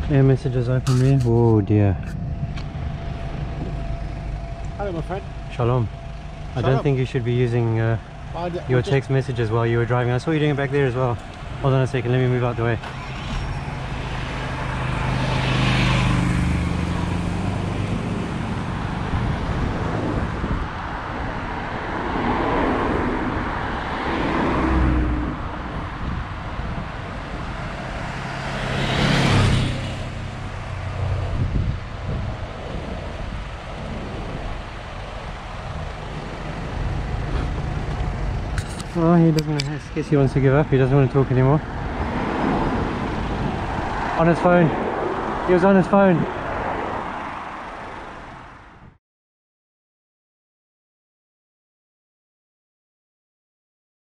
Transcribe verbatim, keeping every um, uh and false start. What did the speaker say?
Air messages open there. Oh dear. Hello, my friend. Shalom. I Shalom. don't think you should be using uh, your text messages while you were driving. I saw you doing it back there as well. Hold on a second, let me move out the way. Oh, he doesn't, I guess he wants to give up, he doesn't want to talk anymore. On his phone, he was on his phone.